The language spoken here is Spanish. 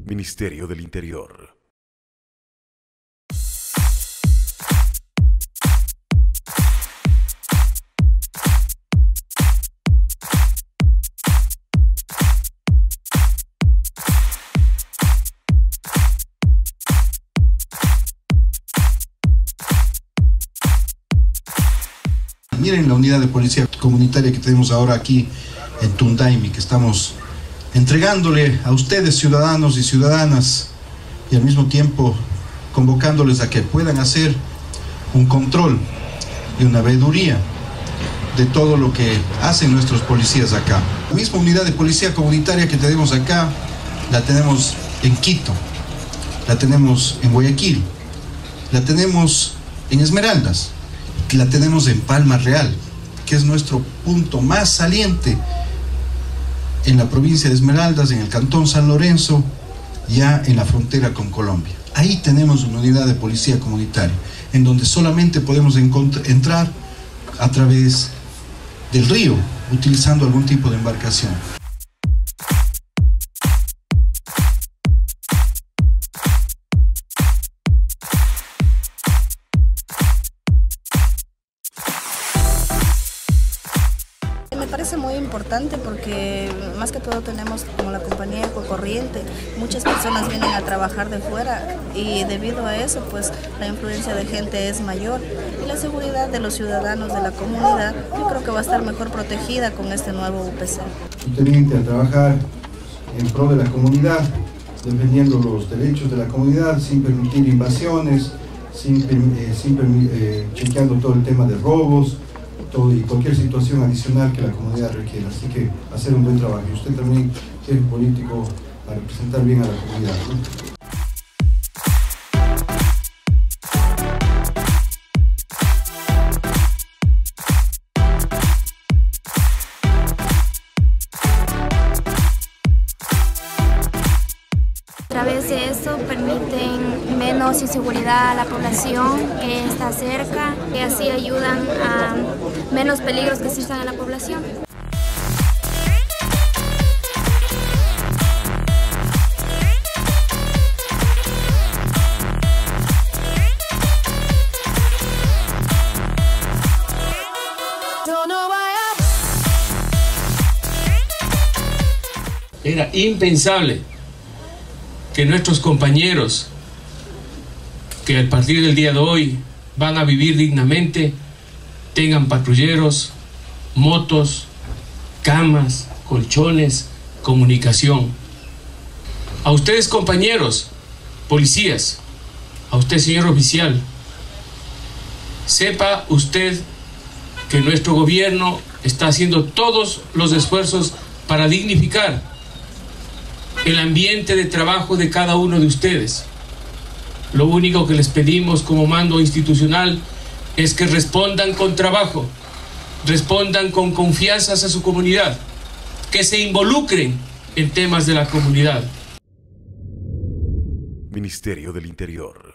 Ministerio del Interior. Miren la unidad de policía comunitaria que tenemos ahora aquí en Tundaimi, que estamos entregándole a ustedes, ciudadanos y ciudadanas, y al mismo tiempo convocándoles a que puedan hacer un control y una veeduría de todo lo que hacen nuestros policías acá. La misma unidad de policía comunitaria que tenemos acá, la tenemos en Quito, la tenemos en Guayaquil, la tenemos en Esmeraldas, la tenemos en Palma Real, que es nuestro punto más saliente en la provincia de Esmeraldas, en el cantón San Lorenzo, ya en la frontera con Colombia. Ahí tenemos una unidad de policía comunitaria, en donde solamente podemos entrar a través del río, utilizando algún tipo de embarcación. Me parece muy importante porque más que todo tenemos como la compañía Ecocorriente, muchas personas vienen a trabajar de fuera y debido a eso pues la influencia de gente es mayor y la seguridad de los ciudadanos de la comunidad yo creo que va a estar mejor protegida con este nuevo UPC. A trabajar en pro de la comunidad, defendiendo los derechos de la comunidad sin permitir invasiones, chequeando todo el tema de robos, y cualquier situación adicional que la comunidad requiera. Así que hacer un buen trabajo. Y usted también es político para representar bien a la comunidad, ¿no? A través de eso permiten menos inseguridad a la población que está cerca y así ayudan a menos peligros que existan en la población. Era impensable que nuestros compañeros que a partir del día de hoy van a vivir dignamente tengan patrulleros, motos, camas, colchones, comunicación. A ustedes compañeros, policías, a usted señor oficial, sepa usted que nuestro gobierno está haciendo todos los esfuerzos para dignificar el ambiente de trabajo de cada uno de ustedes. Lo único que les pedimos como mando institucional es que respondan con trabajo, respondan con confianza a su comunidad, que se involucren en temas de la comunidad. Ministerio del Interior.